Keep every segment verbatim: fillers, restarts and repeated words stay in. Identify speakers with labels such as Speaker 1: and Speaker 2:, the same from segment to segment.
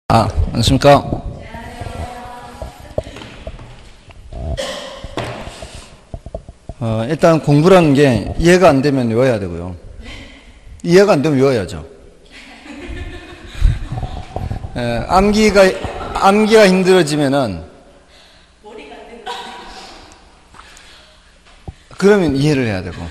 Speaker 1: 아, 안녕하십니까. 어, 일단 공부라는 게 이해가 안 되면 외워야 되고요. 이해가 안 되면 외워야죠. 에, 암기가, 암기가 힘들어지면은, 그러면 이해를 해야 되고,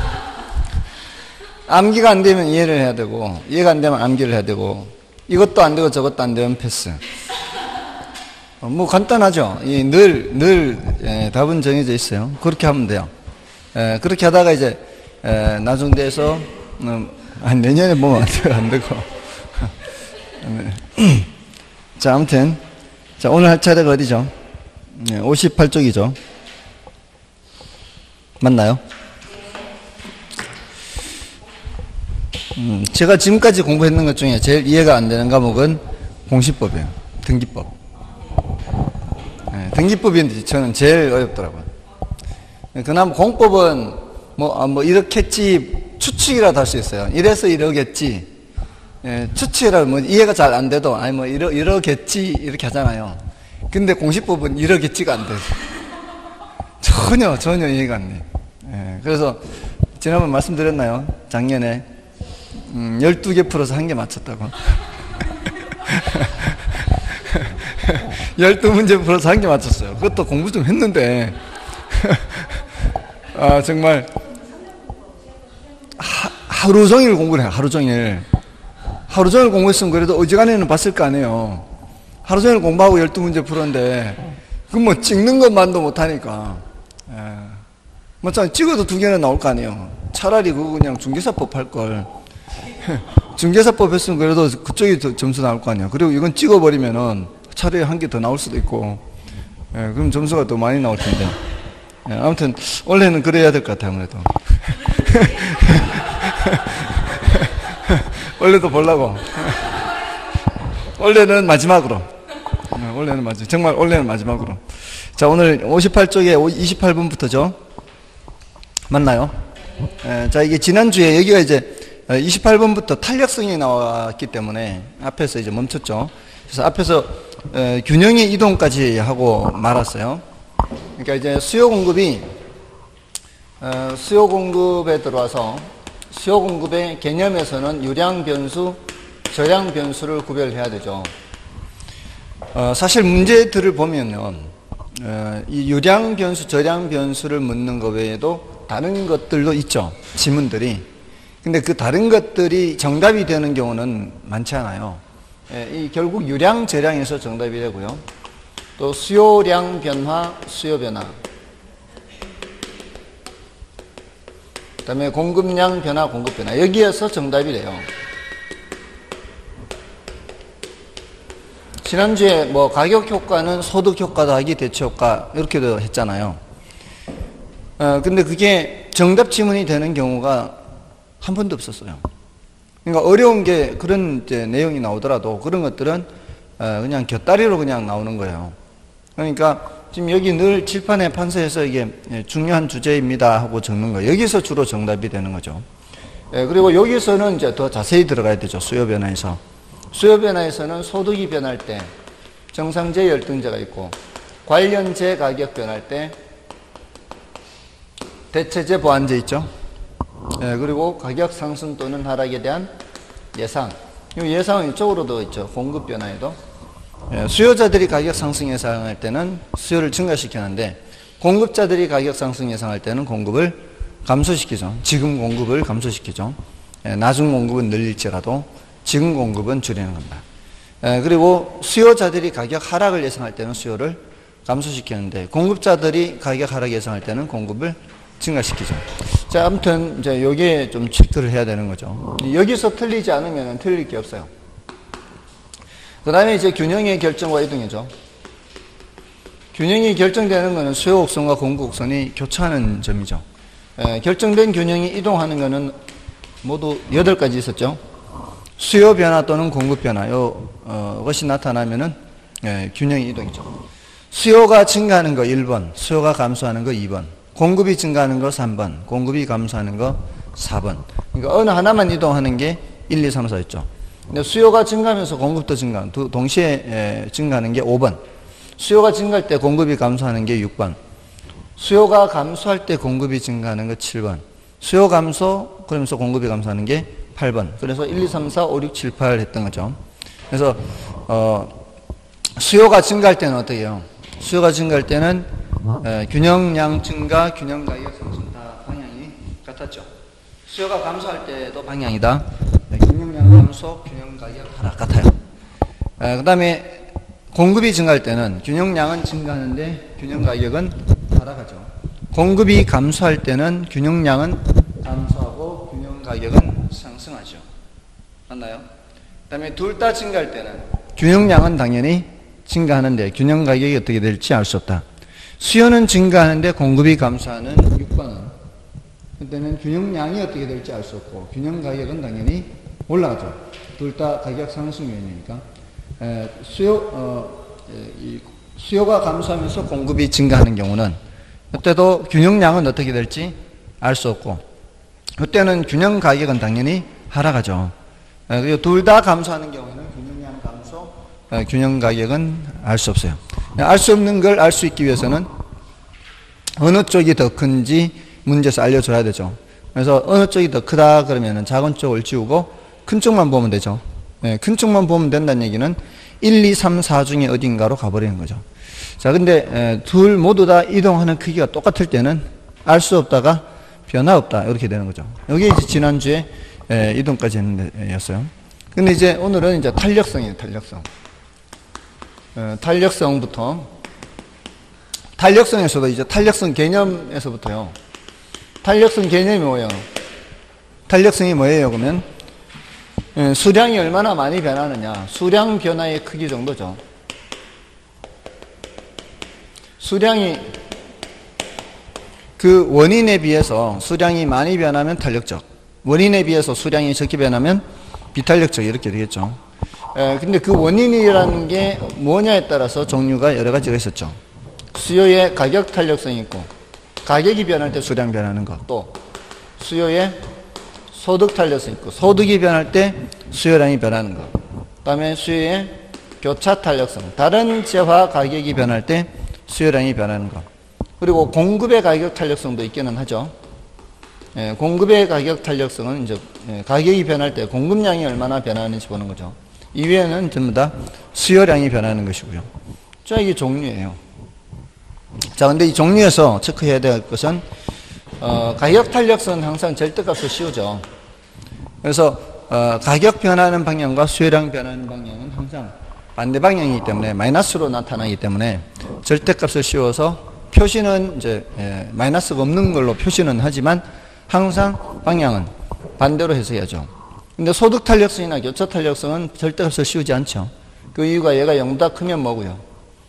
Speaker 1: 암기가 안 되면 이해를 해야 되고, 이해가 안 되면 암기를 해야 되고, 이것도 안 되고 저것도 안 되면 패스. 어, 뭐 간단하죠. 이 늘, 늘, 예, 답은 정해져 있어요. 그렇게 하면 돼요. 예, 그렇게 하다가 이제, 예, 나중 돼서, 음, 한 내년에 보면 안 되고, 안 되고. 자, 아무튼. 자, 오늘 할 차례가 어디죠? 예, 오십팔 쪽이죠. 맞나요? 음, 제가 지금까지 공부했는 것 중에 제일 이해가 안 되는 과목은 공시법이에요. 등기법. 네, 등기법이 저는 제일 어렵더라고요. 그나마 공법은 뭐, 아, 뭐 이렇겠지 추측이라도 할 수 있어요. 이래서 이러겠지. 예, 추측이라도 뭐 이해가 잘 안 돼도 아니 뭐 이러, 이러겠지 이렇게 하잖아요. 근데 공시법은 이러겠지가 안 돼요. 전혀 전혀 이해가 안 돼요. 예, 그래서 지난번 말씀드렸나요? 작년에 음, 열두 개 풀어서 한 개 맞췄다고. 열두 문제 풀어서 한 개 맞췄어요. 그것도 공부 좀 했는데, 아, 정말, 하, 하루 종일 공부를 해요, 하루 종일. 하루 종일 공부했으면 그래도 어지간해는 봤을 거 아니에요. 하루 종일 공부하고 열두 문제 풀었는데, 그 뭐 찍는 것만도 못하니까. 예. 뭐, 찍어도 두 개는 나올 거 아니에요. 차라리 그거 그냥 중개사법 할걸. 중개사법 했으면 그래도 그쪽이 더 점수 나올 거 아니야. 그리고 이건 찍어버리면은 차라리 한 개 더 나올 수도 있고, 예, 그럼 점수가 더 많이 나올 텐데. 예, 아무튼, 원래는 그래야 될 것 같아요, 아무래도. 원래도 보려고. 원래는 마지막으로. 예, 원래는 마지막, 정말 원래는 마지막으로. 자, 오늘 오십팔 쪽에 이십팔 분부터죠. 맞나요? 예, 자, 이게 지난주에 여기가 이제 이십팔 번부터 탄력성이 나왔기 때문에 앞에서 이제 멈췄죠. 그래서 앞에서 에, 균형의 이동까지 하고 말았어요. 그러니까 이제 수요 공급이 어, 수요 공급에 들어와서 수요 공급의 개념에서는 유량 변수, 저량 변수를 구별해야 되죠. 어, 사실 문제들을 보면요, 어, 이 유량 변수, 저량 변수를 묻는 것 외에도 다른 것들도 있죠. 지문들이. 근데 그 다른 것들이 정답이 되는 경우는 많지 않아요. 예, 이 결국 유량, 저량에서 정답이 되고요. 또 수요량 변화, 수요 변화. 그 다음에 공급량 변화, 공급 변화. 여기에서 정답이 돼요. 지난주에 뭐 가격 효과는 소득 효과 더하기 대체 효과 이렇게도 했잖아요. 어, 근데 그게 정답 지문이 되는 경우가 한 번도 없었어요. 그러니까 어려운 게 그런 이제 내용이 나오더라도 그런 것들은 그냥 곁다리로 그냥 나오는 거예요. 그러니까 지금 여기 늘 칠판에 판서에서 이게 중요한 주제입니다 하고 적는 거예요. 여기서 주로 정답이 되는 거죠. 그리고 여기서는 이제 더 자세히 들어가야 되죠. 수요 변화에서. 수요 변화에서는 소득이 변할 때 정상제 열등제가 있고 관련제 가격 변할 때 대체제 보완제 있죠. 예, 그리고 가격 상승 또는 하락에 대한 예상. 이 예상은 이쪽으로도 있죠. 공급 변화에도. 예, 수요자들이 가격 상승 예상할 때는 수요를 증가시키는데 공급자들이 가격 상승 예상할 때는 공급을 감소시키죠. 지금 공급을 감소시키죠. 예, 나중 공급은 늘릴지라도 지금 공급은 줄이는 겁니다. 예, 그리고 수요자들이 가격 하락을 예상할 때는 수요를 감소시키는데 공급자들이 가격 하락 예상할 때는 공급을 증가시키죠. 자, 아무튼, 이제, 여기에 좀 체크를 해야 되는 거죠. 여기서 틀리지 않으면 틀릴 게 없어요. 그 다음에 이제 균형의 결정과 이동이죠. 균형이 결정되는 거는 수요 곡선과 공급 곡선이 교차하는 점이죠. 에, 결정된 균형이 이동하는 거는 모두 여덟 가지 있었죠. 수요 변화 또는 공급 변화, 요, 어, 것이 나타나면은, 에, 균형이 이동이죠. 수요가 증가하는 거 일 번, 수요가 감소하는 거 이 번. 공급이 증가하는 거 삼 번, 공급이 감소하는 거 사 번. 그러니까 어느 하나만 이동하는 게 일, 이, 삼, 사였죠. 근데 수요가 증가하면서 공급도 증가, 동시에 증가하는 게 오 번. 수요가 증가할 때 공급이 감소하는 게 육 번. 수요가 감소할 때 공급이 증가하는 거 칠 번. 수요 감소, 그러면서 공급이 감소하는 게 팔 번. 그래서 일, 이, 삼, 사, 오, 육, 칠, 팔 했던 거죠. 그래서, 어, 수요가 증가할 때는 어떻게 해요? 수요가 증가할 때는 에, 균형량 증가, 균형 가격 상승 다 방향이 같았죠. 수요가 감소할 때도 방향이다. 네, 균형량 감소, 균형 가격 하락 같아요. 그 다음에 공급이 증가할 때는 균형량은 증가하는데 균형 가격은 하락하죠. 공급이 감소할 때는 균형량은 감소하고 균형 가격은 상승하죠. 맞나요? 그 다음에 둘 다 증가할 때는 균형량은 당연히 증가하는데 균형 가격이 어떻게 될지 알 수 없다. 수요는 증가하는데 공급이 감소하는 육 번은 그때는 균형량이 어떻게 될지 알 수 없고 균형 가격은 당연히 올라가죠. 둘 다 가격 상승 요인이니까. 에, 수요, 어, 에, 이 수요가 감소하면서 공급이 증가하는 경우는 그때도 균형량은 어떻게 될지 알 수 없고 그때는 균형 가격은 당연히 하락하죠. 그리고 둘 다 감소하는 경우에는 균형량 감소, 에, 균형 가격은 알 수 없어요. 알 수 없는 걸 알 수 있기 위해서는 어느 쪽이 더 큰지 문제에서 알려줘야 되죠. 그래서 어느 쪽이 더 크다 그러면 작은 쪽을 지우고 큰 쪽만 보면 되죠. 네, 큰 쪽만 보면 된다는 얘기는 일, 이, 삼, 사 중에 어딘가로 가버리는 거죠. 자, 근데 에, 둘 모두 다 이동하는 크기가 똑같을 때는 알 수 없다가 변화 없다 이렇게 되는 거죠. 여기 이제 지난주에 에, 이동까지 했는데 였어요. 근데 이제 오늘은 이제 탄력성이에요. 탄력성. 에, 탄력성부터 탄력성에서도 이제 탄력성 개념에서부터요. 탄력성 개념이 뭐예요? 탄력성이 뭐예요? 그러면 예, 수량이 얼마나 많이 변하느냐. 수량 변화의 크기 정도죠. 수량이 그 원인에 비해서 수량이 많이 변하면 탄력적, 원인에 비해서 수량이 적게 변하면 비탄력적 이렇게 되겠죠. 예, 근데 그 원인이라는 게 뭐냐에 따라서 종류가 여러 가지가 있었죠. 수요의 가격 탄력성이 있고 가격이 변할 때 수량 변하는 것, 또 수요의 소득 탄력성이 있고 소득이 변할 때 수요량이 변하는 것, 그 다음에 수요의 교차 탄력성, 다른 재화 가격이 변할 때 수요량이 변하는 것, 그리고 공급의 가격 탄력성도 있기는 하죠. 예, 공급의 가격 탄력성은 이제 예, 가격이 변할 때 공급량이 얼마나 변하는지 보는 거죠. 이외에는 전부 다 수요량이 변하는 것이고요. 자, 이게 종류예요. 자, 근데 이 종류에서 체크해야 될 것은 어, 가격 탄력성은 항상 절대값을 씌우죠. 그래서 어, 가격 변하는 방향과 수요량 변하는 방향은 항상 반대 방향이기 때문에 마이너스로 나타나기 때문에 절대값을 씌워서 표시는 이제 예, 마이너스가 없는 걸로 표시는 하지만 항상 방향은 반대로 해석해야죠. 근데 소득 탄력성이나 교차 탄력성은 절대값을 씌우지 않죠. 그 이유가 얘가 영보다 크면 뭐고요?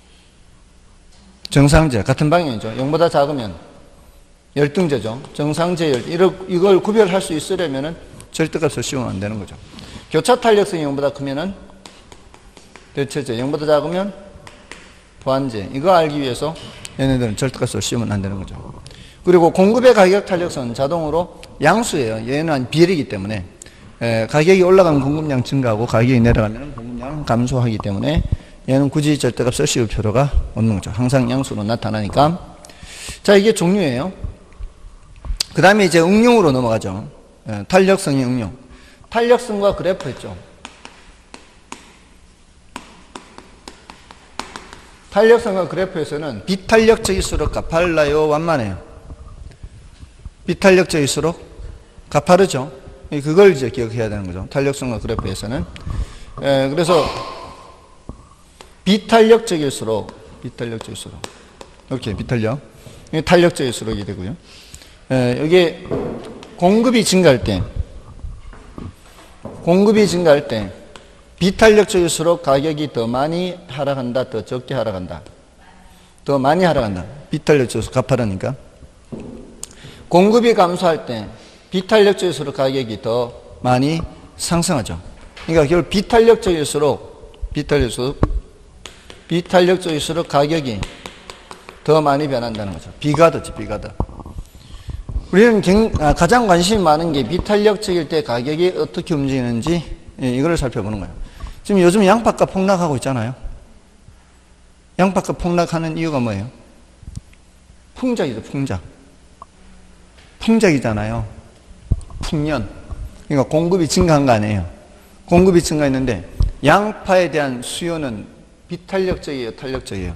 Speaker 1: 정상제, 같은 방향이죠. 영보다 작으면 열등제죠. 정상제 열, 이걸 구별할 수 있으려면은 절대값을 씌우면 안 되는 거죠. 교차 탄력성이 영보다 크면은 대체제, 영보다 작으면 보완제. 이거 알기 위해서 얘네들은 절대값을 씌우면 안 되는 거죠. 그리고 공급의 가격 탄력성은 자동으로 양수예요. 얘는 비례이기 때문에 에, 가격이 올라가면 공급량 증가하고 가격이 내려가면 공급량 감소하기 때문에 얘는 굳이 절대값을 씌울 필요가 없는 거죠. 항상 양수로 나타나니까. 자, 이게 종류예요. 그 다음에 이제 응용으로 넘어가죠. 예, 탄력성의 응용. 탄력성과 그래프 했죠. 탄력성과 그래프에서는 비탄력적일수록 가팔라요, 완만해요. 비탄력적일수록 가파르죠. 그걸 이제 기억해야 되는 거죠. 탄력성과 그래프에서는. 예, 그래서 비탄력적일수록, 비탄력적일수록. 이렇게 비탄력. 탄력적일수록이 되고요. 예, 여기 공급이 증가할 때, 공급이 증가할 때, 비탄력적일수록 가격이 더 많이 하락한다, 더 적게 하락한다. 더 많이 하락한다. 비탄력적일수록 가파르니까. 공급이 감소할 때, 비탄력적일수록 가격이 더 많이 상승하죠. 그러니까 결국 비탄력적일수록, 비탄력적일수록, 비탄력적일수록 가격이 더 많이 변한다는 거죠. 비가드지, 비가드. 우리는 가장 관심이 많은 게 비탄력적일 때 가격이 어떻게 움직이는지 예, 이거를 살펴보는 거예요. 지금 요즘 양파값 폭락하고 있잖아요. 양파값 폭락하는 이유가 뭐예요? 풍작이죠, 풍작. 풍작이잖아요. 풍년. 그러니까 공급이 증가한 거 아니에요. 공급이 증가했는데 양파에 대한 수요는 비탄력적이에요, 탄력적이에요?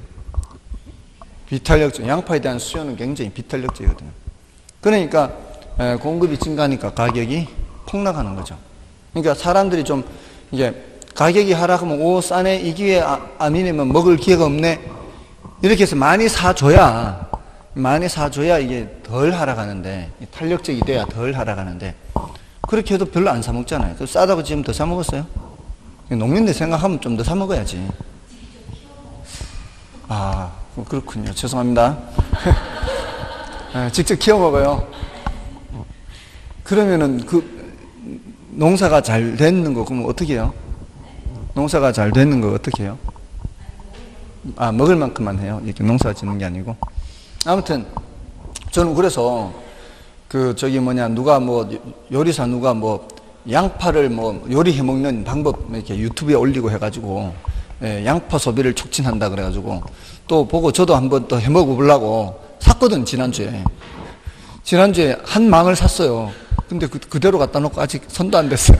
Speaker 1: 비탄력적. 양파에 대한 수요는 굉장히 비탄력적이거든요. 그러니까 공급이 증가하니까 가격이 폭락하는 거죠. 그러니까 사람들이 좀 이게 가격이 하락하면 오 싸네, 이 기회에 아니면 먹을 기회가 없네, 이렇게 해서 많이 사줘야 많이 사줘야 이게 덜 하락하는데, 탄력적이 돼야 덜 하락하는데, 그렇게 해도 별로 안 사 먹잖아요. 그래서 싸다고 지금 더 사 먹었어요? 농민들 생각하면 좀 더 사 먹어야지. 아, 그렇군요. 죄송합니다. 직접 키워 먹어요. 그러면은 그 농사가 잘 되는 거 그러면 어떻게 해요? 농사가 잘 되는 거 어떻게 해요? 아, 먹을 만큼만 해요. 이렇게 농사 짓는 게 아니고. 아무튼 저는 그래서 그 저기 뭐냐 누가 뭐 요리사 누가 뭐 양파를 뭐 요리해 먹는 방법 이렇게 유튜브에 올리고 해가지고 예, 양파 소비를 촉진한다 그래가지고 또 보고 저도 한번 또 해 먹어보려고 샀거든. 지난주에 지난주에 한 망을 샀어요. 근데 그, 그대로 갖다 놓고 아직 손도 안 댔어요.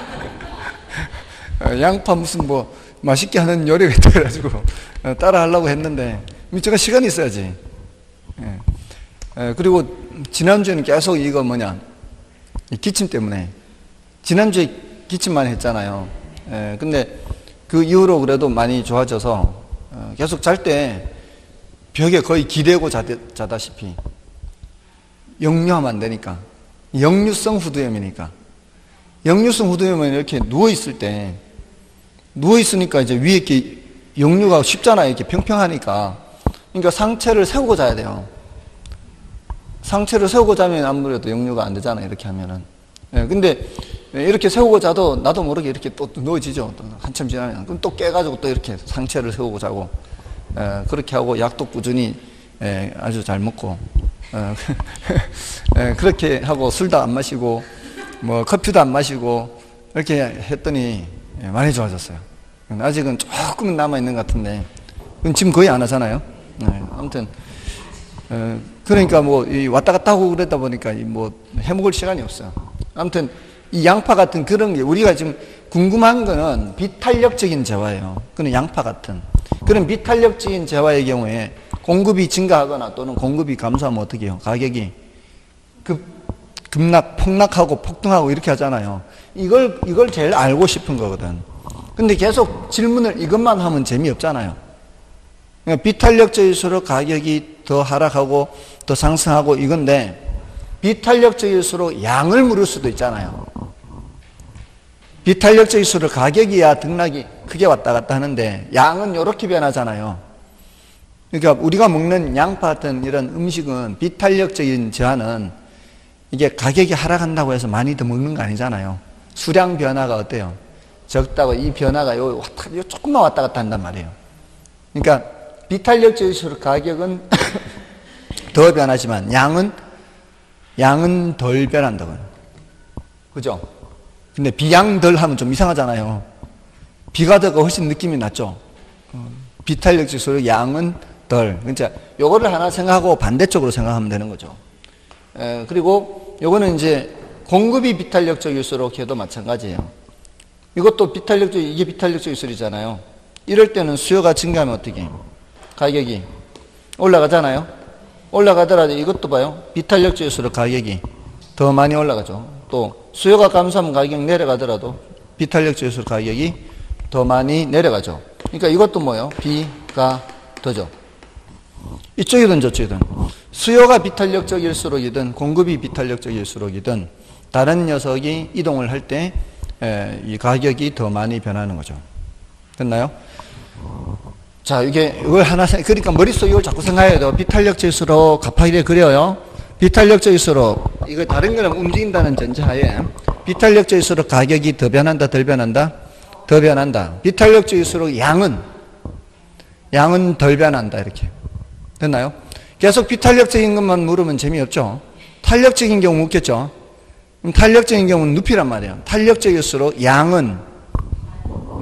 Speaker 1: 양파 무슨 뭐 맛있게 하는 요리가 있다 그래가지고 따라 하려고 했는데 제가 시간이 있어야지. 예. 예, 그리고 지난주에는 계속 이거 뭐냐 이 기침 때문에 지난주에 기침만 했잖아요. 예, 근데 그 이후로 그래도 많이 좋아져서 어, 계속 잘 때 벽에 거의 기대고 자다, 자다시피 역류하면 안 되니까. 역류성 후두염이니까. 역류성 후두염은 이렇게 누워있을 때, 누워있으니까 이제 위에 이렇게 역류가 쉽잖아요. 이렇게 평평하니까. 그러니까 상체를 세우고 자야 돼요. 상체를 세우고 자면 아무래도 역류가 안 되잖아요. 이렇게 하면은. 예, 근데 이렇게 세우고 자도 나도 모르게 이렇게 또 누워지죠. 또 한참 지나면. 그럼 또 깨가지고 또 이렇게 상체를 세우고 자고. 예, 그렇게 하고 약도 꾸준히 예, 아주 잘 먹고. 어, 예, 그렇게 하고 술도 안 마시고 뭐 커피도 안 마시고 이렇게 했더니 예, 많이 좋아졌어요. 아직은 조금은 남아있는 것 같은데 지금 거의 안 하잖아요. 예, 아무튼 어, 그러니까 뭐 이 왔다 갔다 하고 그러다 보니까 뭐 해먹을 시간이 없어요. 아무튼 이 양파 같은 그런 게 우리가 지금 궁금한 거는 비탄력적인 재화예요. 그는 양파 같은 그런 비탄력적인 재화의 경우에 공급이 증가하거나 또는 공급이 감소하면 어떻게 해요? 가격이 급, 급락, 폭락하고 폭등하고 이렇게 하잖아요. 이걸, 이걸 제일 알고 싶은 거거든. 근데 계속 질문을 이것만 하면 재미없잖아요. 그러니까 비탄력적일수록 가격이 더 하락하고 더 상승하고 이건데 비탄력적일수록 양을 물을 수도 있잖아요. 비탄력적일수록 가격이야 등락이 크게 왔다 갔다 하는데 양은 이렇게 변하잖아요. 그러니까 우리가 먹는 양파 같은 이런 음식은 비탄력적인 저하는 이게 가격이 하락한다고 해서 많이 더 먹는 거 아니잖아요. 수량 변화가 어때요? 적다고 이 변화가 요, 왔다, 요 조금만 왔다 갔다 한단 말이에요. 그러니까 비탄력적일수록 가격은 더 변하지만 양은 양은 덜 변한다고요. 그죠? 근데 비양 덜 하면 좀 이상하잖아요. 비가 더가 훨씬 느낌이 낫죠. 비탄력적일수록 양은 덜. 그러니까 요거를 하나 생각하고 반대쪽으로 생각하면 되는 거죠. 에, 그리고 요거는 이제 공급이 비탄력적일수록 해도 마찬가지예요. 이것도 비탄력적, 이게 비탄력적일수록이잖아요. 이럴 때는 수요가 증가하면 어떻게 해요? 가격이 올라가잖아요. 올라가더라도 이것도 봐요. 비탄력적일수록 가격이 더 많이 올라가죠. 또 수요가 감소하면 가격이 내려가더라도 비탄력적일수록 가격이 더 많이 내려가죠. 그러니까 이것도 뭐예요? 비가 더죠. 이쪽이든 저쪽이든 수요가 비탄력적일수록이든 공급이 비탄력적일수록이든 다른 녀석이 이동을 할 때 이 가격이 더 많이 변하는 거죠. 됐나요? 자, 이게 이걸 하나 그러니까 머릿속에 이걸 자꾸 생각해야 돼요. 비탄력적일수록 갚하기를 그려요. 비탄력적일수록 이거 다른 거는 움직인다는 전제하에 비탄력적일수록 가격이 더 변한다, 덜 변한다, 더 변한다. 비탄력적일수록 양은 양은 덜 변한다 이렇게. 됐나요? 계속 비탄력적인 것만 물으면 재미없죠. 탄력적인 경우 웃겠죠. 탄력적인 경우는 눕히란 말이에요. 탄력적일수록 양은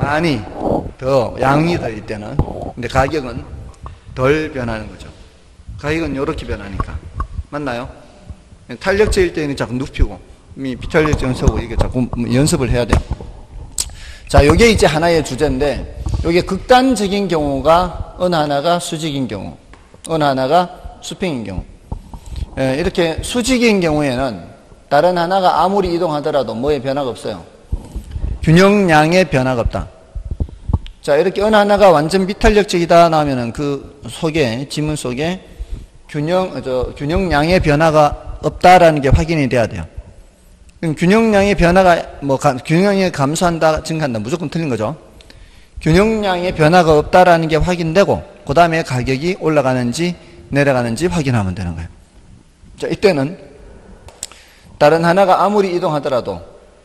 Speaker 1: 많이 더 양이 더 이때는. 근데 가격은 덜 변하는 거죠. 가격은 이렇게 변하니까. 맞나요? 탄력적일 때는 자꾸 눕히고 비탄력적은 서고 이게 자꾸 연습을 해야 돼요. 자, 요게 이제 하나의 주제인데, 요게 극단적인 경우가 어느 하나가 수직인 경우, 어느 하나가 수평인 경우. 예, 이렇게 수직인 경우에는 다른 하나가 아무리 이동하더라도 뭐에 변화가 없어요. 균형량에 변화가 없다. 자, 이렇게 어느 하나가 완전 비탄력적이다 나오면은 그 속에, 지문 속에 균형, 저, 균형량의 변화가 없다라는 게 확인이 돼야 돼요. 그럼 균형량의 변화가, 뭐, 가, 균형량이 감소한다, 증가한다, 무조건 틀린 거죠. 균형량의 변화가 없다라는 게 확인되고, 그 다음에 가격이 올라가는지 내려가는지 확인하면 되는 거예요. 자, 이때는 다른 하나가 아무리 이동하더라도,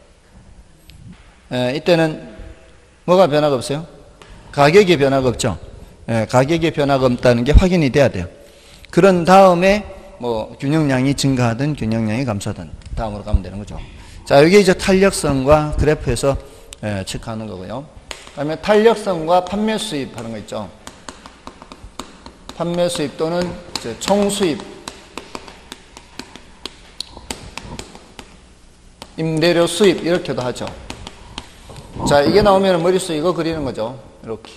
Speaker 1: 에, 이때는 뭐가 변화가 없어요? 가격의 변화가 없죠. 에, 가격의 변화가 없다는 게 확인이 돼야 돼요. 그런 다음에 뭐 균형량이 증가하든 균형량이 감소하든 다음으로 가면 되는 거죠. 자, 여기 이제 탄력성과 그래프에서 에, 체크하는 거고요. 그다음에 탄력성과 판매 수입 하는 거 있죠. 판매 수입 또는 이제 총 수입, 임대료 수입 이렇게도 하죠. 자, 이게 나오면 머릿속에 이거 그리는 거죠. 이렇게.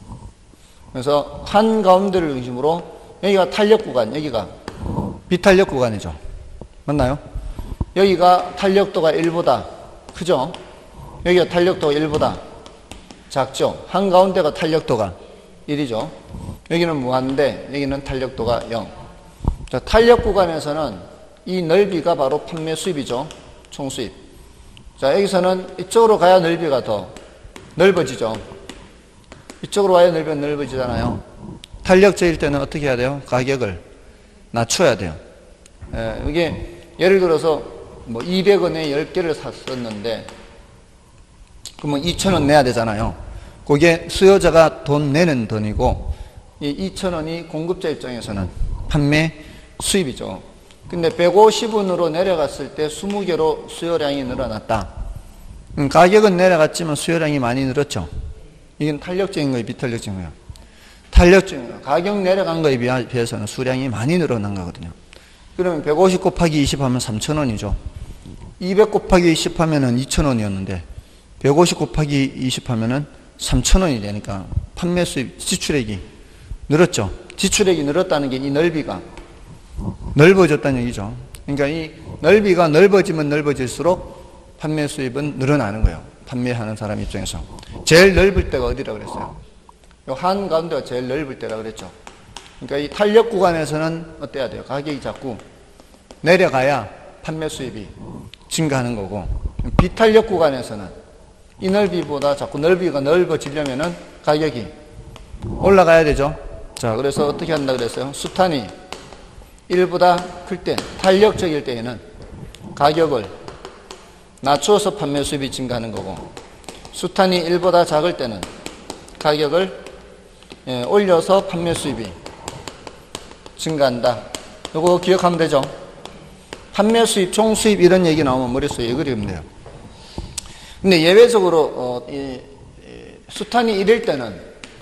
Speaker 1: 그래서 한 가운데를 중심으로 여기가 탄력 구간, 여기가 비탄력 구간이죠. 맞나요? 여기가 탄력도가 일보다 크죠? 여기가 탄력도가 일보다 작죠? 한가운데가 탄력도가 일이죠. 여기는 무한대, 여기는 탄력도가 영. 자, 탄력 구간에서는 이 넓이가 바로 판매 수입이죠. 총 수입. 자, 여기서는 이쪽으로 가야 넓이가 더 넓어지죠. 이쪽으로 와야 넓이가 넓어지잖아요. 탄력적일 때는 어떻게 해야 돼요? 가격을 낮춰야 돼요. 예, 이게 예를 들어서 뭐 이백 원에 열 개를 샀었는데 그러면 이천 원 내야 되잖아요. 그게 수요자가 돈 내는 돈이고 이 이천 원이 공급자 입장에서는 판매 수입이죠. 근데 백오십 원으로 내려갔을 때 이십 개로 수요량이 늘어났다. 음, 가격은 내려갔지만 수요량이 많이 늘었죠. 이건 탄력적인 거예요, 비탄력적인 거예요? 탄력적인 거예요. 가격 내려간 거에 비해서는 수량이 많이 늘어난 거거든요. 그러면 백오십 곱하기 이십 하면 삼천 원이죠. 이백 곱하기 이십 하면은 이천 원이었는데 백오십 곱하기 이십 하면은 삼천 원이 되니까 판매 수입 지출액이 늘었죠. 지출액이 늘었다는 게 이 넓이가 넓어졌다는 얘기죠. 그러니까 이 넓이가 넓어지면 넓어질수록 판매 수입은 늘어나는 거예요. 판매하는 사람 입장에서. 제일 넓을 때가 어디라 그랬어요? 요 한 가운데가 제일 넓을 때라 그랬죠. 그러니까 이 탄력 구간에서는 어때야 돼요? 가격이 자꾸 내려가야 판매 수입이 증가하는 거고, 비탄력 구간에서는 이 넓이보다 자꾸 넓이가 넓어지려면은 가격이 올라가야 되죠. 자, 그래서 어떻게 한다 그랬어요? 수탄이 일보다 클 때, 탄력적일 때에는 가격을 낮춰서 판매 수입이 증가하는 거고, 수탄이 일보다 작을 때는 가격을 예, 올려서 판매 수입이 증가한다. 이거 기억하면 되죠. 판매 수입, 총 수입 이런 얘기 나오면 머릿속에 그리면 돼요. 근데 예외적으로 어, 이, 이, 수탄이 일일 때는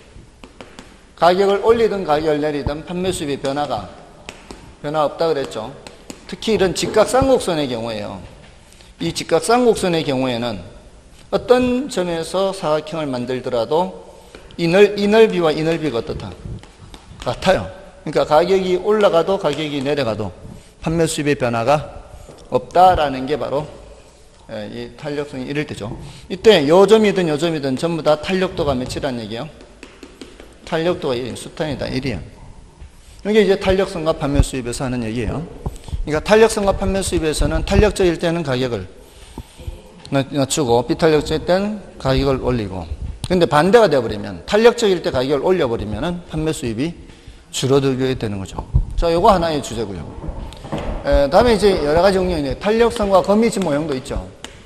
Speaker 1: 가격을 올리든 가격을 내리든 판매 수입의 변화가 변화 없다 그랬죠. 특히 이런 직각쌍곡선의 경우에요. 이 직각쌍곡선의 경우에는 어떤 점에서 사각형을 만들더라도 이, 넓, 이 넓이와 이 넓이가 어떻다? 같아요. 그러니까 가격이 올라가도 가격이 내려가도 판매 수입의 변화가 없다라는 게 바로 이 탄력성이 이럴 때죠. 이때 요 점이든 요 점이든 전부 다 탄력도가 몇이란 얘기예요? 탄력도가 일, 수탄이다 일이에요. 이게 이제 탄력성과 판매 수입에서 하는 얘기예요. 그러니까 탄력성과 판매 수입에서는 탄력적일 때는 가격을 낮추고 비탄력적일 때는 가격을 올리고, 근데 반대가 되어버리면 탄력적일 때 가격을 올려버리면 판매 수입이 줄어들게 되는 거죠. 자, 요거 하나의 주제고요. 에, 다음에 이제 여러 가지 응용이 탄력성과 거미집 모형도 있죠.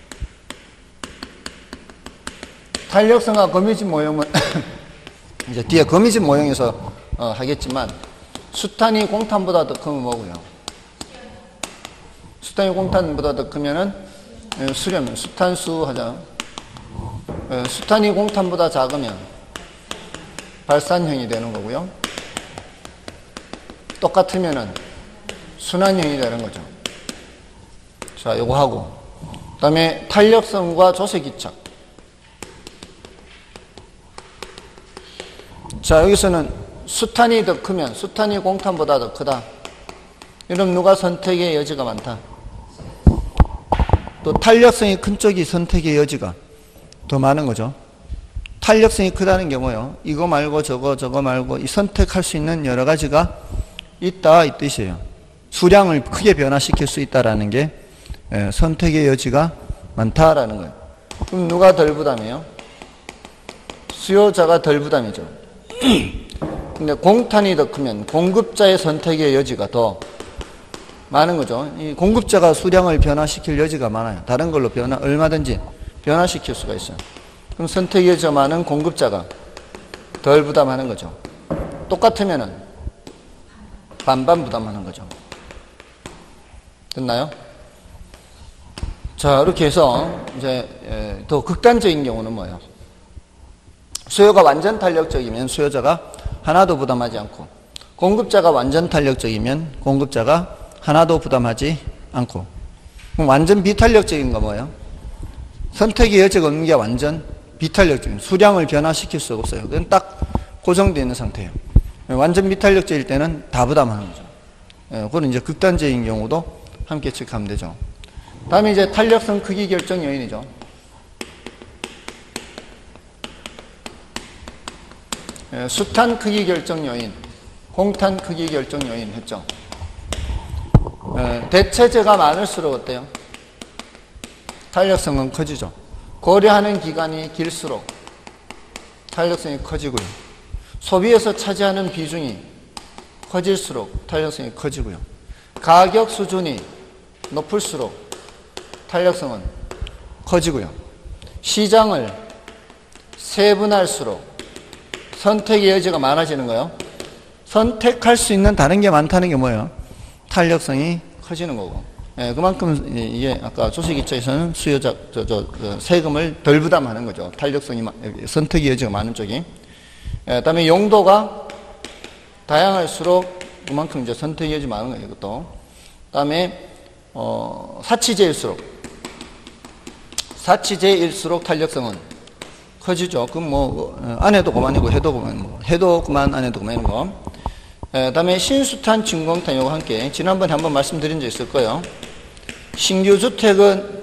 Speaker 1: 탄력성과 거미집 모형은 이제 뒤에 거미집 모형에서 어, 하겠지만, 수탄이 공탄보다 더 크면 뭐고요? 수탄이 공탄보다 더 크면은 수렴, 수탄수 하자. 예, 수탄이 공탄보다 작으면 발산형이 되는 거고요. 똑같으면은 순환형이 되는 거죠. 자, 요거 하고. 그 다음에 탄력성과 조세기착. 자, 여기서는 수탄이 더 크면, 수탄이 공탄보다 더 크다. 이러면 누가 선택의 여지가 많다? 또 탄력성이 큰 쪽이 선택의 여지가 더 많은 거죠. 탄력성이 크다는 게 뭐예요? 이거 말고 저거 저거 말고 이 선택할 수 있는 여러 가지가 있다 이 뜻이에요. 수량을 크게 변화시킬 수 있다라는 게 선택의 여지가 많다라는 거예요. 그럼 누가 덜 부담해요? 수요자가 덜 부담이죠. 근데 공탄이 더 크면 공급자의 선택의 여지가 더 많은 거죠. 이 공급자가 수량을 변화시킬 여지가 많아요. 다른 걸로 변화, 얼마든지 변화시킬 수가 있어요. 그럼 선택의 여지가 많은 공급자가 덜 부담하는 거죠. 똑같으면은 반반 부담하는 거죠. 됐나요? 자, 이렇게 해서 이제 더 극단적인 경우는 뭐예요? 수요가 완전 탄력적이면 수요자가 하나도 부담하지 않고, 공급자가 완전 탄력적이면 공급자가 하나도 부담하지 않고. 그럼 완전 비탄력적인 거 뭐예요? 선택의 여지가 없는 게 완전 비탄력적인, 수량을 변화시킬 수가 없어요. 그건 딱 고정되어 있는 상태예요. 완전 비탄력적일 때는 다 부담하는 거죠. 예, 그건 이제 극단적인 경우도 함께 체크하면 되죠. 다음에 이제 탄력성 크기 결정 요인이죠. 예, 수탄 크기 결정 요인, 공탄 크기 결정 요인 했죠. 예, 대체재가 많을수록 어때요? 탄력성은 커지죠. 고려하는 기간이 길수록 탄력성이 커지고요. 소비에서 차지하는 비중이 커질수록 탄력성이 커지고요. 가격 수준이 높을수록 탄력성은 커지고요. 시장을 세분할수록 선택의 여지가 많아지는 거예요. 선택할 수 있는 다른 게 많다는 게 뭐예요? 탄력성이 커지는 거고. 예, 그만큼 이게 아까 조세기차에서는 수요자 저, 저, 저 세금을 덜 부담하는 거죠. 탄력성이 선택의 여지가 많은 쪽이. 예, 그다음에 용도가 다양할수록 그만큼 이제 선택의 여지 많은 거예요. 이것도. 그다음에 어, 사치제일수록 사치제일수록 탄력성은 커지죠. 그럼 뭐 안 해도 그만이고 해도 그만, 뭐 해도 그만 안 해도 그만인 거. 예, 그다음에 신수탄, 진공탄 요거 함께 지난번에 한번 말씀드린 적 있을 거예요. 신규 주택은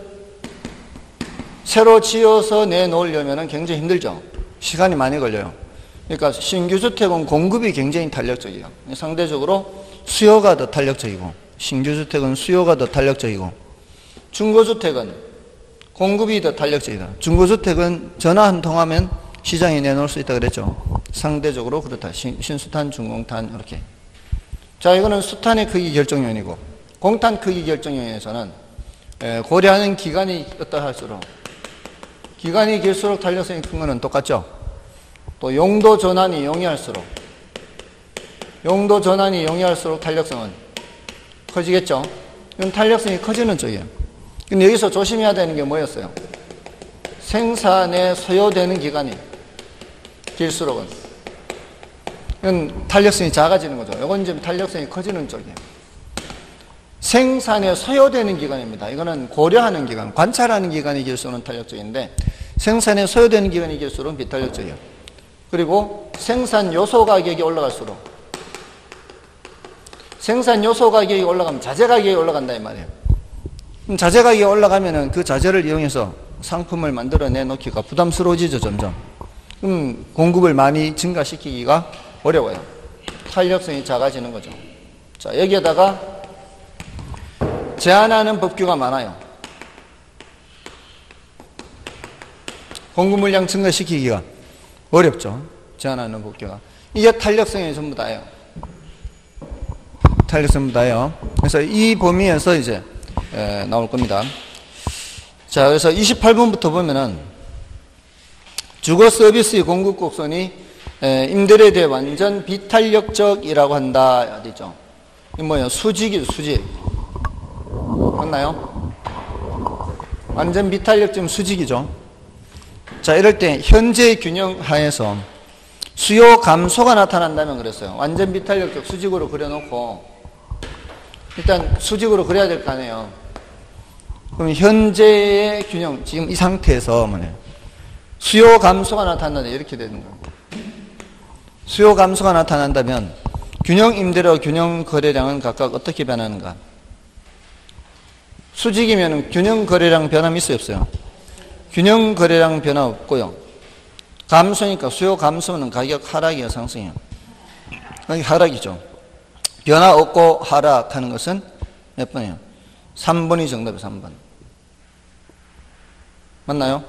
Speaker 1: 새로 지어서 내놓으려면 굉장히 힘들죠. 시간이 많이 걸려요. 그러니까 신규 주택은 공급이 굉장히 탄력적이에요. 상대적으로 수요가 더 탄력적이고, 신규 주택은 수요가 더 탄력적이고, 중고주택은 공급이 더 탄력적이다. 중고주택은 전화 한 통하면 시장에 내놓을 수 있다 그랬죠. 상대적으로 그렇다. 신, 신수탄, 중공탄 이렇게. 자, 이거는 수탄의 크기 결정 요인이고, 공탄 크기 결정 요인에서는 고려하는 기간이 어떠할수록, 기간이 길수록 탄력성이 큰 거는 똑같죠. 또 용도 전환이 용이할수록, 용도 전환이 용이할수록 탄력성은 커지겠죠. 이건 탄력성이 커지는 쪽이에요. 근데 여기서 조심해야 되는 게 뭐였어요? 생산에 소요되는 기간이 길수록은 이건 탄력성이 작아지는 거죠. 이건 지금 탄력성이 커지는 쪽이에요. 생산에 소요되는 기간입니다. 이거는 고려하는 기간, 관찰하는 기간이 길수록은 탄력적인데, 생산에 소요되는 기간이 길수록은 비탄력적이에요. 그리고 생산 요소 가격이 올라갈수록, 생산 요소 가격이 올라가면 자재 가격이 올라간다 이 말이에요. 그럼 자재 가격이 올라가면은 그 자재를 이용해서 상품을 만들어 내놓기가 부담스러워지죠, 점점. 그럼 공급을 많이 증가시키기가 어려워요. 탄력성이 작아지는 거죠. 자, 여기에다가 제한하는 법규가 많아요. 공급 물량 증가시키기가 어렵죠. 제한하는 법규가. 이게 탄력성이 전부 다예요. 탄력성 전부 다예요. 그래서 이 범위에서 이제 에, 나올 겁니다. 자, 그래서 이십팔 번부터 보면은 주거 서비스의 공급 곡선이 에, 임대료에 대해 완전 비탄력적이라고 한다. 어디죠? 이 뭐예요? 수직이죠, 수직. 맞나요? 완전 비탄력적 수직이죠. 자, 이럴 때 현재의 균형 하에서 수요 감소가 나타난다면 그랬어요. 완전 비탄력적 수직으로 그려놓고 일단 수직으로 그려야 될 거 아니에요. 그럼 현재의 균형, 지금 이 상태에서 뭐냐, 수요 감소가 나타난다 이렇게 되는 거예요. 수요 감소가 나타난다면 균형 임대료, 균형 거래량은 각각 어떻게 변하는가? 수직이면 균형 거래량 변함이 있어요, 없어요? 균형 거래량 변화 없고요. 감소니까 수요 감소는 가격 하락이에요, 상승이에요? 가격 하락이죠. 변화 없고 하락하는 것은 몇 번이에요? 삼 번이 정답이에요, 삼 번. 맞나요?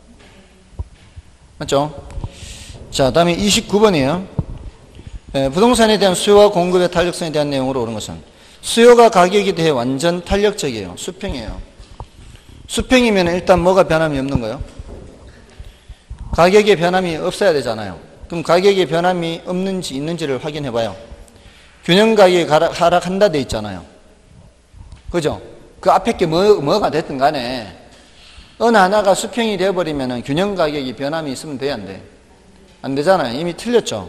Speaker 1: 맞죠? 자, 다음에 이십구 번이에요. 예, 부동산에 대한 수요와 공급의 탄력성에 대한 내용으로 옳은 것은 수요가 가격에 대해 완전 탄력적이에요. 수평이에요. 수평이면 일단 뭐가 변함이 없는 거예요? 가격의 변함이 없어야 되잖아요. 그럼 가격의 변함이 없는지 있는지를 확인해 봐요. 균형 가격이 하락한다 돼 있잖아요. 그죠? 그 앞에 게 뭐, 뭐가 됐든 간에 어느 하나가 수평이 되어버리면 균형 가격이 변함이 있으면 돼, 안 돼? 안 되잖아요. 이미 틀렸죠?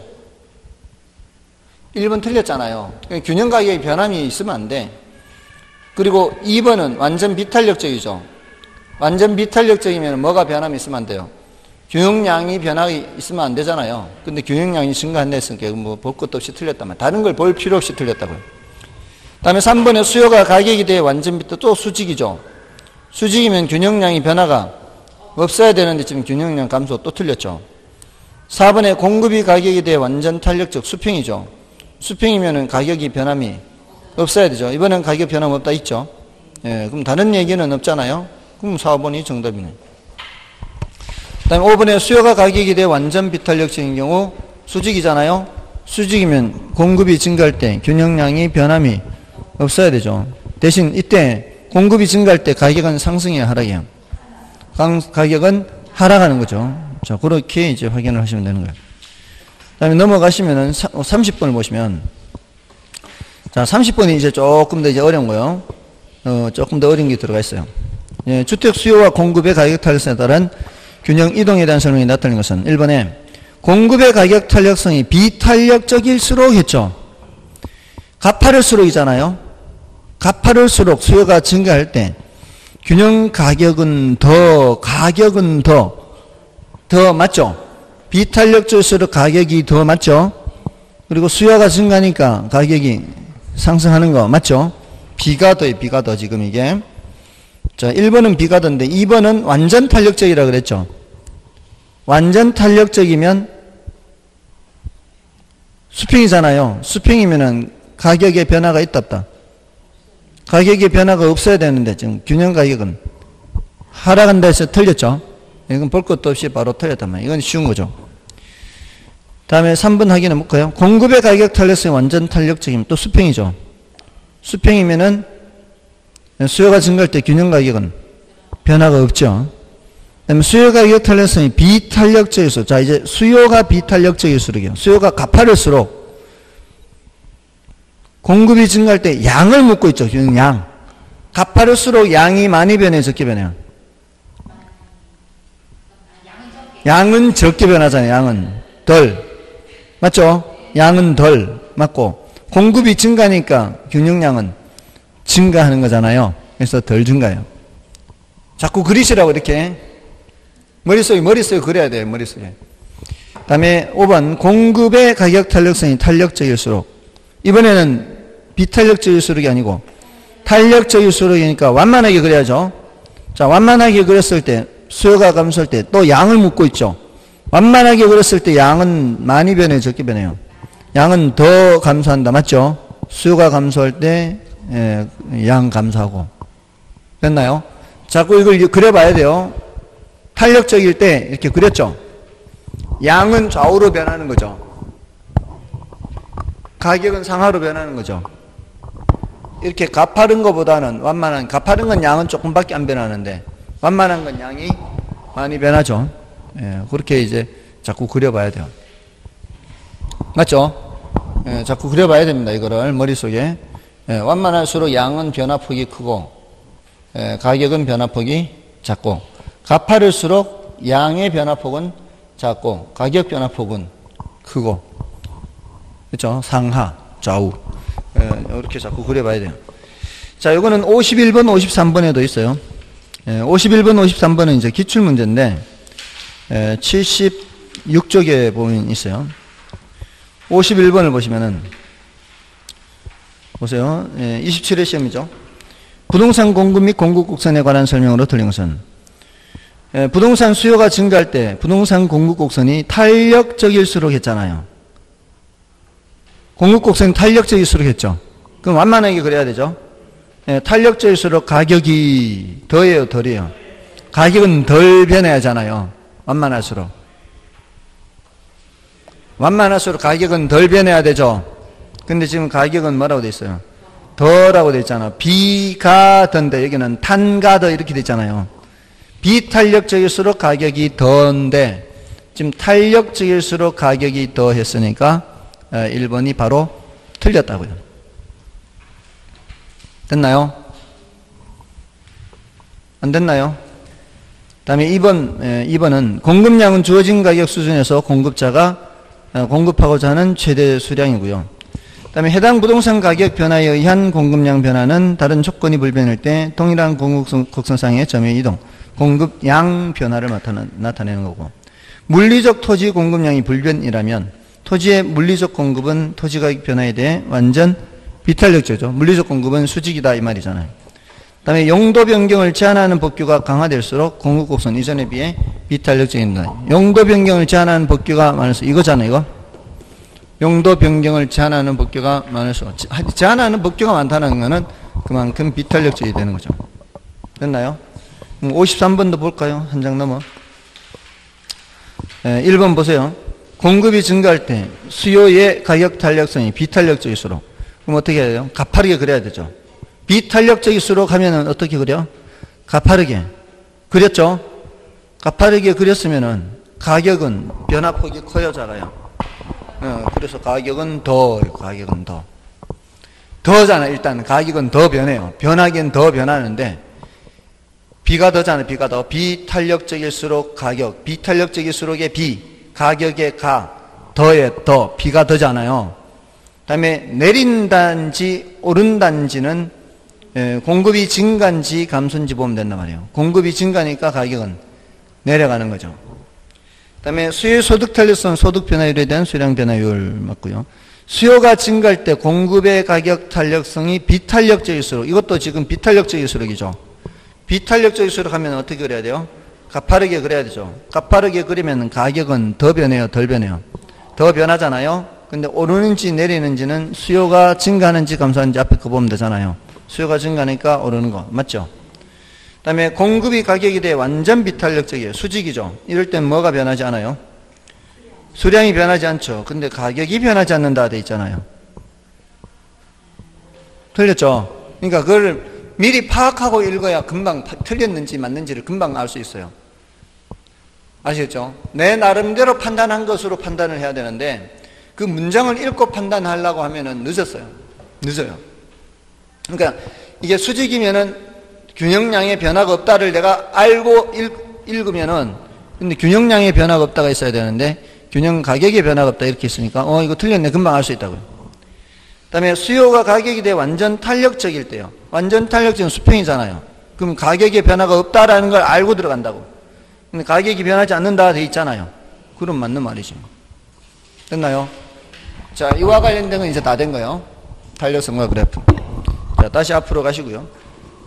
Speaker 1: 일 번 틀렸잖아요. 균형 가격이 변함이 있으면 안 돼. 그리고 이 번은 완전 비탄력적이죠. 완전 비탄력적이면 뭐가 변함이 있으면 안 돼요? 균형량이 변화가 있으면 안 되잖아요. 근데 균형량이 증가한다 했으니까 뭐 볼 것도 없이 틀렸다면 다른 걸 볼 필요 없이 틀렸다고요. 다음에 삼 번에 수요가 가격에 대해 완전 비탄, 또 수직이죠. 수직이면 균형량이 변화가 없어야 되는데 지금 균형량 감소 또 틀렸죠. 사 번에 공급이 가격에 대해 완전 탄력적 수평이죠. 수평이면은 가격이 변함이 없어야 되죠. 이번엔 가격 변함 없다 있죠. 예, 그럼 다른 얘기는 없잖아요. 그럼 사 번이 정답이네. 그 다음에 오 번에 수요가 가격에 대해 완전 비탄력적인 경우 수직이잖아요. 수직이면 공급이 증가할 때 균형량이 변함이 없어야 되죠. 대신 이때 공급이 증가할 때 가격은 상승이야, 하락이야? 가격은 하락하는 거죠. 자, 그렇게 이제 확인을 하시면 되는 거예요. 그 다음에 넘어가시면은 삼십 번을 보시면, 자, 삼십 번이 이제 조금 더 이제 어려운 거요. 어, 조금 더 어려운 게 들어가 있어요. 예, 주택 수요와 공급의 가격 탄력성에 따른 균형 이동에 대한 설명이 나타낸 것은 일 번에 공급의 가격 탄력성이 비탄력적일수록 했죠. 가파를수록이잖아요. 가파를수록 수요가 증가할 때 균형 가격은 더, 가격은 더, 더 맞죠? 비탄력적일수록 가격이 더 맞죠? 그리고 수요가 증가하니까 가격이 상승하는 거 맞죠? B가 더요, B가 더 지금 이게. 자, 일 번은 B가 더인데 이 번은 완전 탄력적이라 그랬죠? 완전 탄력적이면 수평이잖아요. 수평이면은 가격의 변화가 있다 없다? 가격의 변화가 없어야 되는데 지금 균형 가격은 하락한다 해서 틀렸죠. 이건 볼 것도 없이 바로 틀렸단 말이에요. 이건 쉬운 거죠. 다음에 삼 번 확인해 볼까요? 공급의 가격 탄력성이 완전 탄력적이면 또 수평이죠. 수평이면은 수요가 증가할 때 균형 가격은 변화가 없죠. 그다음에 수요 가격 탄력성이 비탄력적일수록, 자 이제 수요가 비탄력적일수록이요. 수요가 가파를수록 공급이 증가할 때 양을 묻고 있죠. 양. 가파를수록 양이 많이 변해요, 적게 변해요? 양은 적게 변하잖아요. 양은 덜. 맞죠? 양은 덜. 맞고 공급이 증가하니까 균형량은 증가하는 거잖아요. 그래서 덜 증가해요. 자꾸 그리시라고 이렇게. 머릿속에, 머릿속에 그려야 돼요. 머릿속에. 그 다음에 오 번 공급의 가격 탄력성이 탄력적일수록, 이번에는 비탄력적일수록이 아니고 탄력적일수록이니까 완만하게 그려야죠. 자, 완만하게 그렸을 때 수요가 감소할 때 또 양을 묻고 있죠. 완만하게 그렸을 때 양은 많이 변해요, 적게 변해요? 양은 더 감소한다. 맞죠? 수요가 감소할 때 양 감소하고. 됐나요? 자꾸 이걸 그려봐야 돼요. 탄력적일 때 이렇게 그렸죠. 양은 좌우로 변하는 거죠. 가격은 상하로 변하는 거죠. 이렇게 가파른 것보다는 완만한, 가파른 건 양은 조금밖에 안 변하는데 완만한 건 양이 많이 변하죠. 예, 그렇게 이제 자꾸 그려봐야 돼요. 맞죠? 예, 자꾸 그려봐야 됩니다. 이거를 머릿속에. 예, 완만할수록 양은 변화폭이 크고, 예, 가격은 변화폭이 작고, 가파를수록 양의 변화폭은 작고 가격 변화폭은 크고, 그렇죠? 상하, 좌우. 예, 이렇게 자꾸 그려봐야 돼요. 자, 이거는 오십일 번, 오십삼 번에도 있어요. 예, 오십일 번, 오십삼 번은 이제 기출문제인데, 예, 칠십육 쪽에 보면 있어요. 오십일 번을 보시면은, 보세요. 예, 이십칠 회 시험이죠. 부동산 공급 및 공급 곡선에 관한 설명으로 틀린 것은, 예, 부동산 수요가 증가할 때 부동산 공급 곡선이 탄력적일수록 했잖아요. 공급 곡선이 탄력적일수록 했죠. 그럼 완만하게 그래야 되죠. 예, 탄력적일수록 가격이 더해요, 덜해요? 가격은 덜 변해야잖아요. 완만할수록. 완만할수록 가격은 덜 변해야 되죠. 근데 지금 가격은 뭐라고 돼 있어요? 더라고 돼 있잖아. 비가 더인데 여기는 탄가 더 이렇게 돼 있잖아요. 비탄력적일수록 가격이 더인데 지금 탄력적일수록 가격이 더 했으니까 일 번이 바로 틀렸다고요. 됐나요? 안 됐나요? 다음에 이 번, 이 번은 공급량은 주어진 가격 수준에서 공급자가 공급하고자 하는 최대 수량이고요. 다음에 해당 부동산 가격 변화에 의한 공급량 변화는 다른 조건이 불변일 때 동일한 공급 곡선상의 점의 이동, 공급량 변화를 나타내는 거고, 물리적 토지 공급량이 불변이라면 토지의 물리적 공급은 토지 가격 변화에 대해 완전 비탄력적이죠. 물리적 공급은 수직이다 이 말이잖아요. 다음에 용도 변경을 제한하는 법규가 강화될수록 공급 곡선 이전에 비해 비탄력적입니다. 용도 변경을 제한하는 법규가 많을수록 이거잖아요, 이거. 용도 변경을 제한하는 법규가 많을수록, 제한하는 법규가 많다는 것은 그만큼 비탄력적이 되는 거죠. 됐나요? 오십삼 번도 볼까요? 한 장 넘어. 예, 일 번 보세요. 공급이 증가할 때 수요의 가격 탄력성이 비탄력적일수록, 그럼 어떻게 해야 돼요? 가파르게 그려야 되죠. 비탄력적일수록 하면은 어떻게 그려? 가파르게 그렸죠? 가파르게 그렸으면은 가격은 변화폭이 커요, 작아요? 어, 그래서 가격은 더, 가격은 더. 더잖아. 일단 가격은 더 변해요. 변하긴 더 변하는데, 비가 더잖아. 비가 더. 비탄력적일수록 가격, 비탄력적일수록의 비, 가격의 가, 더의 더, 비가 더잖아요. 그 다음에 내린단지, 오른단지는 공급이 증가인지 감소인지 보면 된단 말이에요. 공급이 증가니까 가격은 내려가는 거죠. 그 다음에 수요의 소득 탄력성, 소득 변화율에 대한 수량 변화율 맞고요. 수요가 증가할 때 공급의 가격 탄력성이 비탄력적일수록, 이것도 지금 비탄력적일수록이죠. 비탄력적일수록 하면 어떻게 그려야 돼요? 가파르게 그려야 되죠. 가파르게 그리면 가격은 더 변해요, 덜 변해요? 더 변하잖아요. 근데 오르는지 내리는지는 수요가 증가하는지 감소하는지 앞에 거 보면 되잖아요. 수요가 증가하니까 오르는 거 맞죠? 그 다음에 공급이 가격에 대해 완전 비탄력적이에요. 수직이죠. 이럴 땐 뭐가 변하지 않아요? 수량이 변하지 않죠. 근데 가격이 변하지 않는다 돼 있잖아요. 틀렸죠? 그러니까 그걸 미리 파악하고 읽어야 금방 틀렸는지 맞는지를 금방 알 수 있어요. 아시겠죠? 내 나름대로 판단한 것으로 판단을 해야 되는데 그 문장을 읽고 판단하려고 하면은 늦었어요. 늦어요. 그러니까 이게 수직이면은 균형량의 변화가 없다를 내가 알고 읽, 읽으면은, 근데 균형량의 변화가 없다가 있어야 되는데, 균형 가격의 변화가 없다 이렇게 있으니까, 어, 이거 틀렸네. 금방 알 수 있다고요. 그 다음에 수요가 가격에 대해 완전 탄력적일 때요. 완전 탄력적인 수평이잖아요. 그럼 가격의 변화가 없다라는 걸 알고 들어간다고. 근데 가격이 변하지 않는다 돼 있잖아요. 그럼 맞는 말이죠. 됐나요? 자, 이와 관련된 건 이제 다 된 거예요. 탄력성과 그래프. 자, 다시 앞으로 가시고요.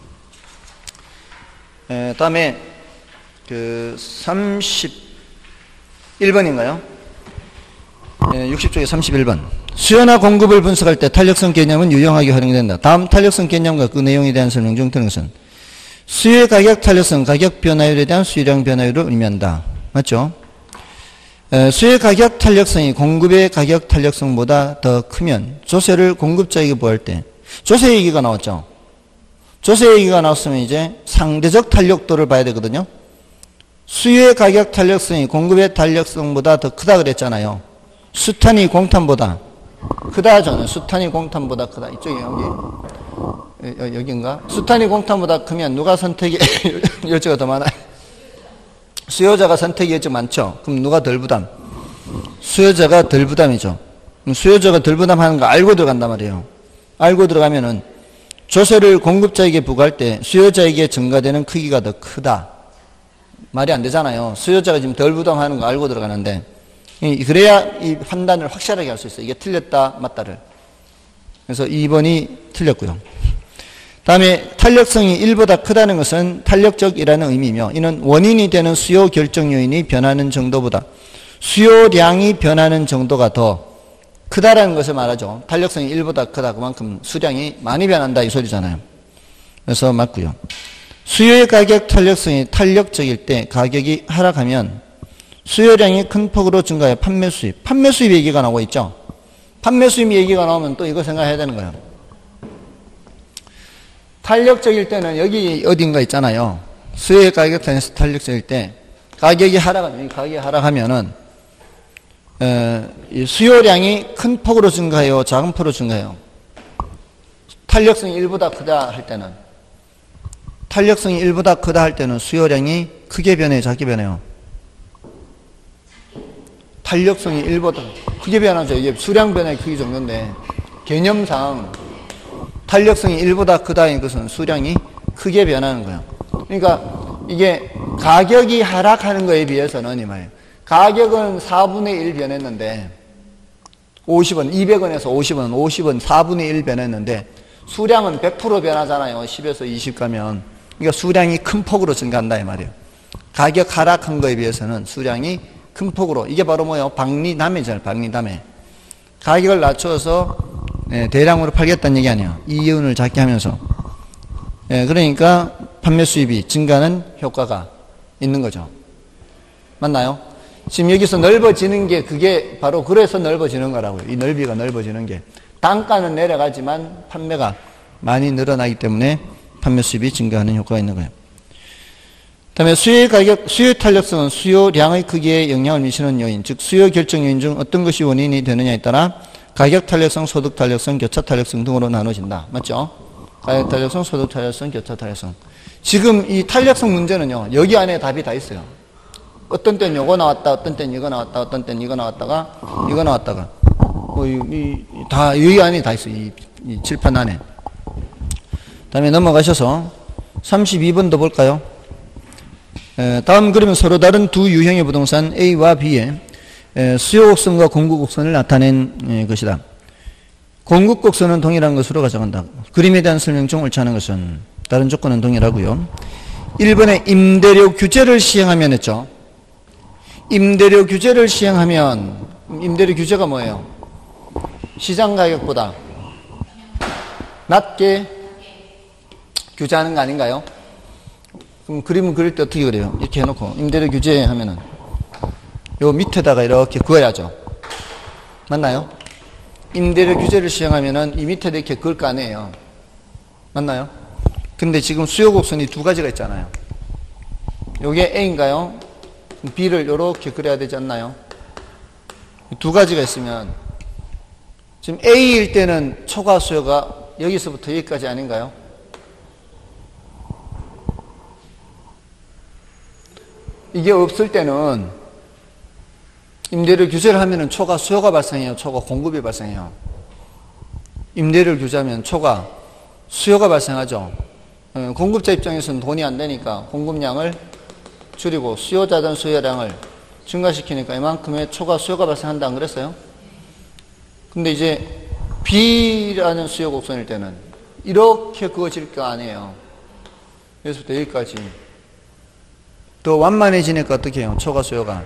Speaker 1: 에, 다음에 그 삼십일 번인가요? 에, 육십 쪽에 삼십일 번. 수요나 공급을 분석할 때 탄력성 개념은 유용하게 활용된다. 다음 탄력성 개념과 그 내용에 대한 설명 중 드는 것은 수요의 가격 탄력성, 가격 변화율에 대한 수요량 변화율을 의미한다. 맞죠? 에, 수요의 가격 탄력성이 공급의 가격 탄력성보다 더 크면 조세를 공급자에게 부과할 때, 조세 얘기가 나왔죠? 조세 얘기가 나왔으면 이제 상대적 탄력도를 봐야 되거든요. 수요의 가격 탄력성이 공급의 탄력성보다 더 크다 그랬잖아요. 수탄이 공탄보다 크다 하잖아요. 수탄이 공탄보다 크다. 이쪽에 여기 여기인가? 수탄이 공탄보다 크면 누가 선택의 여지가 더 많아요? 수요자가 선택이 좀 많죠. 그럼 누가 덜 부담? 수요자가 덜 부담이죠. 그럼 수요자가 덜 부담하는 거 알고 들어간단 말이에요. 알고 들어가면은 조세를 공급자에게 부과할 때 수요자에게 증가되는 크기가 더 크다. 말이 안 되잖아요. 수요자가 지금 덜 부담하는 거 알고 들어가는데, 그래야 이 판단을 확실하게 할 수 있어요. 이게 틀렸다, 맞다를. 그래서 이 번이 틀렸고요. 다음에 탄력성이 일보다 크다는 것은 탄력적이라는 의미며, 이는 원인이 되는 수요 결정 요인이 변하는 정도보다 수요량이 변하는 정도가 더 크다라는 것을 말하죠. 탄력성이 일보다 크다. 그만큼 수량이 많이 변한다 이 소리잖아요. 그래서 맞고요. 수요의 가격 탄력성이 탄력적일 때 가격이 하락하면 수요량이 큰 폭으로 증가해 판매 수입. 판매 수입 얘기가 나오고 있죠. 판매 수입 얘기가 나오면 또 이거 생각해야 되는 거예요. 탄력적일 때는 여기 어딘가 있잖아요. 수요의 가격 탄력적일 때 가격이 하락하면, 가격이 하락하면은 에, 이 수요량이 큰 폭으로 증가해요, 작은 폭으로 증가해요. 탄력성이 일보다 크다 할 때는, 탄력성이 일보다 크다 할 때는 수요량이 크게 변해요, 작게 변해요? 탄력성이 일보다 크게 변하죠. 이게 수량 변화의 크기 정도인데, 개념상 탄력성이 일보다 크다는 것은 수량이 크게 변하는 거예요. 그러니까 이게 가격이 하락하는 거에 비해서는 이 말이에요. 가격은 사분의 일 변했는데, 오십 원, 이백 원에서 오십 원, 오십 원 사분의 일 변했는데, 수량은 백 퍼센트 변하잖아요. 십에서 이십 가면. 그러니까 수량이 큰 폭으로 증가한다 이 말이에요. 가격 하락한 거에 비해서는 수량이 큰 폭으로. 이게 바로 뭐예요? 박리담회잖아요. 박리담회. 가격을 낮춰서 대량으로 팔겠다는 얘기 아니에요. 이윤을 작게 하면서. 그러니까 판매 수입이 증가하는 효과가 있는 거죠. 맞나요? 지금 여기서 넓어지는 게 그게 바로 그래서 넓어지는 거라고요. 이 넓이가 넓어지는 게. 단가는 내려가지만 판매가 많이 늘어나기 때문에 판매 수입이 증가하는 효과가 있는 거예요. 다음에 수요의 가격, 수요의 탄력성은 수요량의 크기에 영향을 미치는 요인, 즉 수요 결정 요인 중 어떤 것이 원인이 되느냐에 따라 가격 탄력성, 소득 탄력성, 교차 탄력성 등으로 나눠진다. 맞죠? 가격 탄력성, 소득 탄력성, 교차 탄력성. 지금 이 탄력성 문제는요, 여기 안에 답이 다 있어요. 어떤 때는 요거 나왔다, 어떤 때는 이거 나왔다, 어떤 때는 이거 나왔다가, 이거 나왔다가. 뭐, 이, 이, 다, 여기 안에 다 있어요. 이, 이 칠판 안에. 다음에 넘어가셔서 삼십이 번도 볼까요? 에, 다음 그림은 서로 다른 두 유형의 부동산 A와 B의 에, 수요 곡선과 공급 곡선을 나타낸 에, 것이다. 공급 곡선은 동일한 것으로 가져간다. 그림에 대한 설명 중 옳지 않은 것은 다른 조건은 동일하고요. 일 번에 임대료 규제를 시행하면 했죠. 임대료 규제를 시행하면, 임대료 규제가 뭐예요? 시장 가격보다 낮게 규제하는 거 아닌가요? 그럼 그림을 그릴 때 어떻게 그래요? 이렇게 해놓고 임대료 규제하면은 요 밑에다가 이렇게 그어야죠. 맞나요? 임대료 규제를 시행하면은 이 밑에다 이렇게 그을 거 아니에요. 맞나요? 근데 지금 수요 곡선이 두 가지가 있잖아요. 요게 A인가요? B를 이렇게 그려야 되지 않나요? 두 가지가 있으면 지금 A일 때는 초과 수요가 여기서부터 여기까지 아닌가요? 이게 없을 때는 임대료 규제를 하면은 초과 수요가 발생해요. 초과 공급이 발생해요. 임대료를 규제하면 초과 수요가 발생하죠. 공급자 입장에서는 돈이 안 되니까 공급량을 줄이고 수요자든 수요량을 증가시키니까 이만큼의 초과 수요가 발생한다 안 그랬어요? 근데 이제 B라는 수요 곡선일 때는 이렇게 그어질 거 아니에요. 여기서부터 여기까지 더 완만해지니까 어떻게 해요? 초과 수요가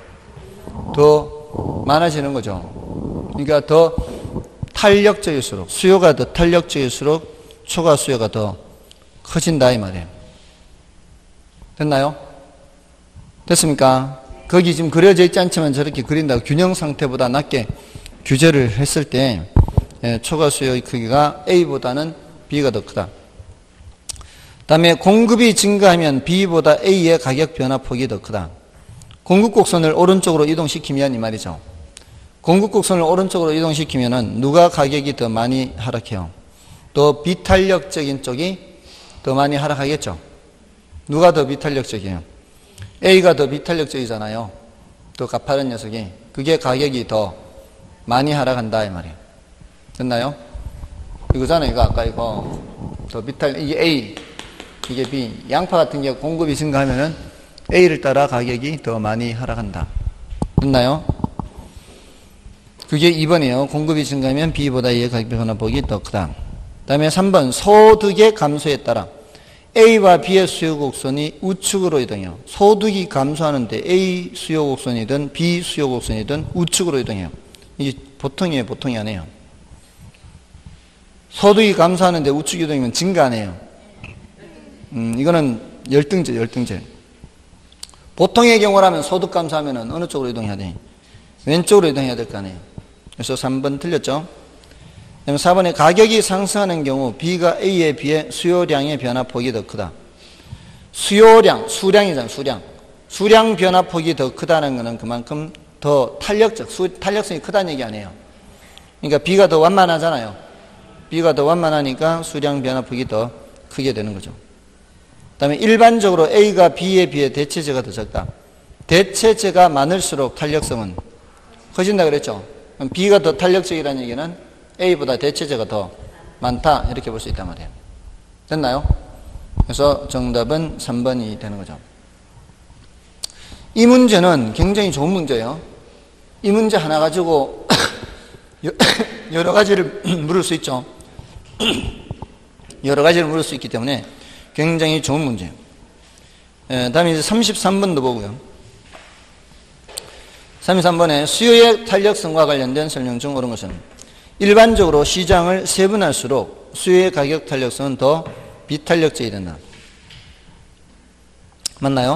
Speaker 1: 더 많아지는 거죠. 그러니까 더 탄력적일수록, 수요가 더 탄력적일수록 초과 수요가 더 커진다 이 말이에요. 됐나요? 됐습니까? 거기 지금 그려져 있지 않지만 저렇게 그린다고 균형 상태보다 낮게 규제를 했을 때 초과 수요의 크기가 A보다는 B가 더 크다. 다음에 공급이 증가하면 B보다 A의 가격 변화 폭이 더 크다. 공급 곡선을 오른쪽으로 이동시키면 이 말이죠. 공급 곡선을 오른쪽으로 이동시키면은 누가 가격이 더 많이 하락해요? 더 비탄력적인 쪽이 더 많이 하락하겠죠. 누가 더 비탄력적이에요? A가 더 비탄력적이잖아요. 더 가파른 녀석이. 그게 가격이 더 많이 하락한다 이 말이에요. 됐나요? 이거잖아요. 이거 아까 이거 더 비탄, 이게 A, 이게 B. 양파 같은 게 공급이 증가하면은 A를 따라 가격이 더 많이 하락한다. 됐나요? 그게 이 번이에요. 공급이 증가하면 B보다 A의 가격 변화폭이 더 크다. 그 다음에 삼 번 소득의 감소에 따라 A와 B의 수요 곡선이 우측으로 이동해요. 소득이 감소하는데 A 수요 곡선이든 B 수요 곡선이든 우측으로 이동해요. 이게 보통이에요. 보통이 아니에요. 소득이 감소하는데 우측 이동이면 증가 안 해요. 음, 이거는 열등제, 열등제. 보통의 경우라면 소득 감소하면 어느 쪽으로 이동해야 돼? 왼쪽으로 이동해야 될 거 아니에요. 그래서 삼 번 틀렸죠? 그다음에 사 번에 가격이 상승하는 경우 B가 A에 비해 수요량의 변화폭이 더 크다. 수요량, 수량이잖아요. 수량. 수량 변화폭이 더 크다는 것은 그만큼 더 탄력적, 수, 탄력성이 크다는 얘기 아니에요. 그러니까 B가 더 완만하잖아요. B가 더 완만하니까 수량 변화폭이 더 크게 되는 거죠. 그 다음에 일반적으로 A가 B에 비해 대체재가 더 적다. 대체재가 많을수록 탄력성은 커진다 그랬죠. 그럼 B가 더 탄력적이라는 얘기는 A보다 대체재가 더 많다 이렇게 볼 수 있단 말이에요. 됐나요? 그래서 정답은 삼 번이 되는 거죠. 이 문제는 굉장히 좋은 문제예요. 이 문제 하나 가지고 여러 가지를 물을 수 있죠. 여러 가지를 물을 수 있기 때문에 굉장히 좋은 문제예요. 예, 다음에 이제 삼십삼 번도 보고요. 삼십삼 번에 수요의 탄력성과 관련된 설명 중 옳은 것은 일반적으로 시장을 세분할수록 수요의 가격 탄력성은 더 비탄력적이 된다. 맞나요?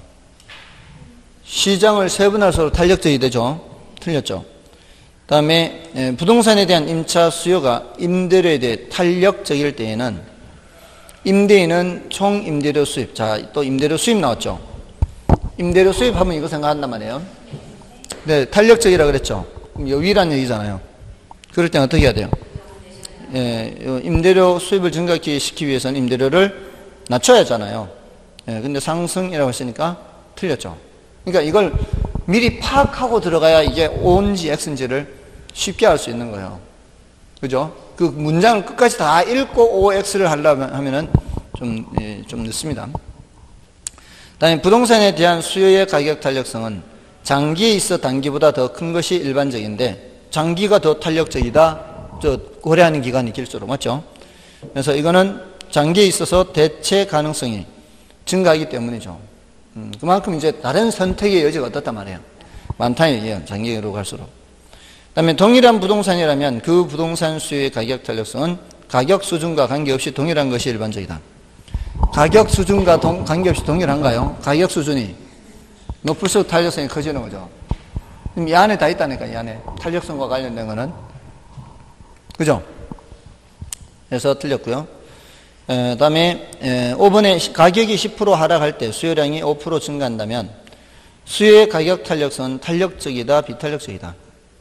Speaker 1: 시장을 세분할수록 탄력적이 되죠. 틀렸죠. 그 다음에 부동산에 대한 임차 수요가 임대료에 대해 탄력적일 때에는 임대인은 총 임대료 수입, 자, 또 임대료 수입 나왔죠. 임대료 수입하면 이거 생각한단 말이에요. 네, 탄력적이라 그랬죠. 그럼 여유란 얘기잖아요. 그럴 때는 어떻게 해야 돼요? 예, 임대료 수입을 증가시키기 위해서는 임대료를 낮춰야 하잖아요. 예, 근데 상승이라고 했으니까 틀렸죠. 그러니까 이걸 미리 파악하고 들어가야 이게 O인지 X인지를 쉽게 알 수 있는 거예요. 그죠? 그 문장을 끝까지 다 읽고 O, X를 하려면 하면은 좀, 예, 좀 늦습니다. 다음에 부동산에 대한 수요의 가격 탄력성은 장기에 있어 단기보다 더 큰 것이 일반적인데 장기가 더 탄력적이다. 저 고려하는 기간이 길수록 맞죠? 그래서 이거는 장기에 있어서 대체 가능성이 증가하기 때문이죠. 음, 그만큼 이제 다른 선택의 여지가 어떻단 말이에요. 많다는 얘기예요. 장기로 갈수록. 그다음에 동일한 부동산이라면 그 부동산 수요의 가격 탄력성은 가격 수준과 관계없이 동일한 것이 일반적이다. 가격 수준과 동, 관계없이 동일한가요? 가격 수준이 높을수록 탄력성이 커지는 거죠. 이 안에 다 있다니까, 이 안에. 탄력성과 관련된 거는. 그죠? 그래서 틀렸고요. 에, 다음에 에, 오 번에 가격이 십 퍼센트 하락할 때 수요량이 오 퍼센트 증가한다면 수요의 가격 탄력성은 탄력적이다, 비탄력적이다.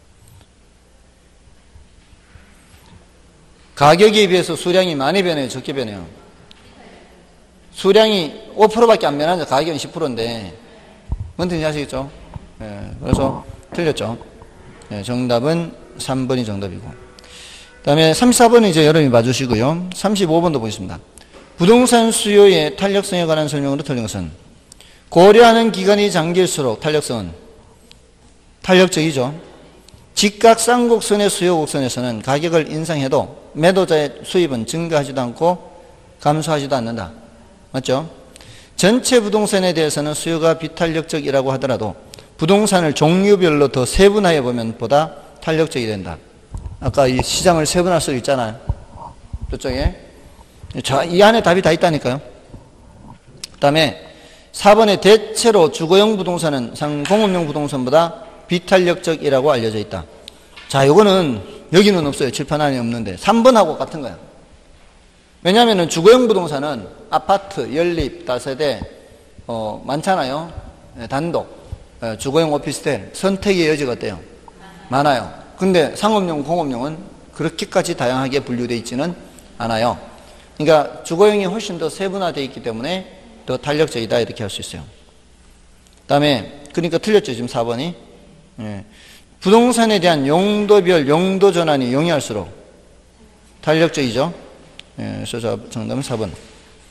Speaker 1: 가격에 비해서 수량이 많이 변해요, 적게 변해요? 수량이 오 퍼센트밖에 안 변하는데 가격은 십 퍼센트인데 뭔 뜻인지 아시겠죠? 예, 그래서 틀렸죠. 예, 정답은 삼 번이 정답이고. 그 다음에 삼십사 번은 이제 여러분이 봐주시고요. 삼십오 번도 보겠습니다. 부동산 수요의 탄력성에 관한 설명으로 틀린 것은 고려하는 기간이 장길수록 탄력성은 탄력적이죠. 직각쌍곡선의 수요 곡선에서는 가격을 인상해도 매도자의 수입은 증가하지도 않고 감소하지도 않는다. 맞죠? 전체 부동산에 대해서는 수요가 비탄력적이라고 하더라도 부동산을 종류별로 더 세분화해 보면 보다 탄력적이 된다. 아까 이 시장을 세분할 수 있잖아요. 저쪽에. 자, 이 안에 답이 다 있다니까요. 그 다음에 사 번에 대체로 주거용 부동산은 상공업용 부동산보다 비탄력적이라고 알려져 있다. 자, 요거는 여기는 없어요. 칠판 안에 없는데. 삼 번하고 같은 거야. 왜냐하면 주거용 부동산은 아파트, 연립, 다세대 어, 많잖아요. 네, 단독. 주거용 오피스텔 선택의 여지가 어때요? 많아요. 근데 상업용, 공업용은 그렇게까지 다양하게 분류되어 있지는 않아요. 그러니까 주거용이 훨씬 더 세분화되어 있기 때문에 더 탄력적이다 이렇게 할 수 있어요. 다음에 그러니까 틀렸죠 지금 사 번이. 예. 부동산에 대한 용도별 용도 전환이 용이할수록 탄력적이죠. 예, 그래서 정답은 사 번.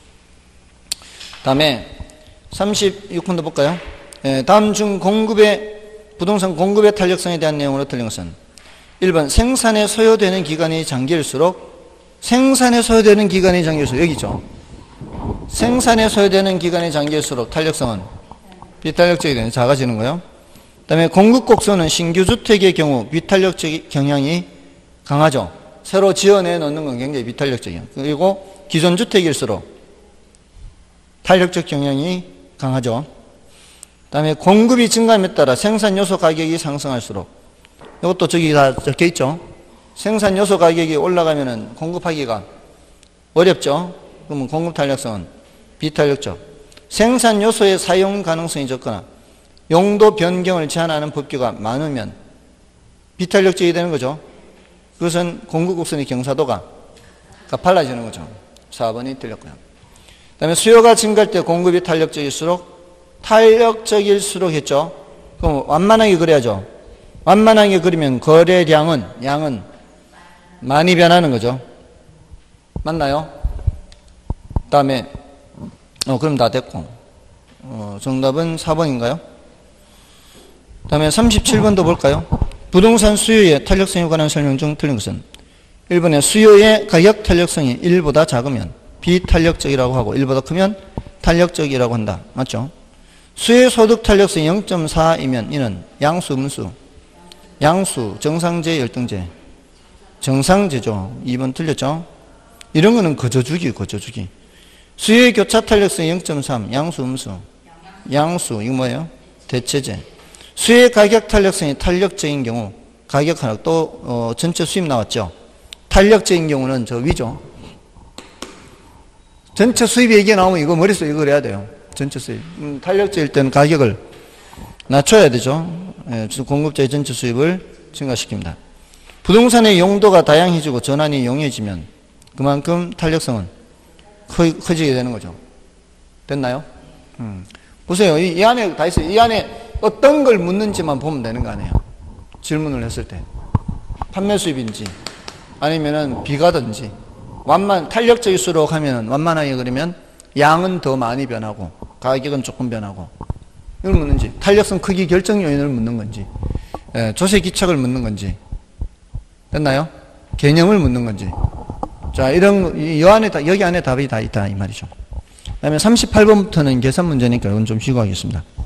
Speaker 1: 다음에 삼십육 번도 볼까요? 예, 다음 중 공급의 부동산 공급의 탄력성에 대한 내용으로 틀린 것은 일 번 생산에 소요되는 기간이 장기일수록 생산에 소요되는 기간이 장기일수록 여기 있죠. 생산에 소요되는 기간이 장기일수록 탄력성은 비탄력적이 되는 작아지는 거예요. 그 다음에 공급곡선은 신규 주택의 경우 비탄력적 경향이 강하죠. 새로 지어내 놓는 건 굉장히 비탄력적이에요. 그리고 기존 주택일수록 탄력적 경향이 강하죠. 그 다음에 공급이 증가함에 따라 생산 요소 가격이 상승할수록 이것도 저기 다 적혀 있죠. 생산 요소 가격이 올라가면은 공급하기가 어렵죠. 그러면 공급 탄력성은 비탄력적. 생산 요소의 사용 가능성이 적거나 용도 변경을 제한하는 법규가 많으면 비탄력적이 되는 거죠. 그것은 공급 곡선의 경사도가 가팔라지는 거죠. 사 번이 틀렸고요. 그 다음에 수요가 증가할 때 공급이 탄력적일수록 탄력적일수록 했죠. 그럼 완만하게 그려야죠. 완만하게 그리면 거래량은 양은 많이 변하는 거죠. 맞나요? 그 다음에 어 그럼 다 됐고 어, 정답은 사 번인가요? 그 다음에 삼십칠 번도 볼까요? 부동산 수요의 탄력성에 관한 설명 중 틀린 것은 일 번에 수요의 가격 탄력성이 일보다 작으면 비탄력적이라고 하고 일보다 크면 탄력적이라고 한다. 맞죠? 수요의 소득 탄력성이 영 점 사이면 이는 양수, 음수, 양수, 정상제, 열등제, 정상제죠. 이 번 틀렸죠? 이런 거는 거저주기, 거저주기. 수요의 교차 탄력성이 영 점 삼, 양수, 음수, 양수, 이거 뭐예요? 대체제. 수요의 가격 탄력성이 탄력적인 경우, 가격 하락, 또, 어, 전체 수입 나왔죠? 탄력적인 경우는 저 위죠. 전체 수입이 얘기 나오면 이거 머릿속에 이걸 해야 돼요. 전체 수입. 음, 탄력적일 때는 가격을 낮춰야 되죠. 예, 공급자의 전체 수입을 증가시킵니다. 부동산의 용도가 다양해지고 전환이 용이해지면 그만큼 탄력성은 커, 커지게 되는 거죠. 됐나요? 음. 보세요. 이, 이 안에 다 있어요. 이 안에 어떤 걸 묻는지만 보면 되는 거 아니에요. 질문을 했을 때. 판매 수입인지 아니면은 비가든지 완만, 탄력적일수록 하면은 완만하게 그리면 양은 더 많이 변하고 가격은 조금 변하고 이걸 묻는지 탄력성 크기 결정 요인을 묻는 건지 예, 조세 기착을 묻는 건지 됐나요? 개념을 묻는 건지 자 이런 이 안에 다, 여기 안에 답이 다 있다 이 말이죠. 그 다음에 삼십팔 번부터는 계산 문제니까 이건 좀 쉬고 하겠습니다.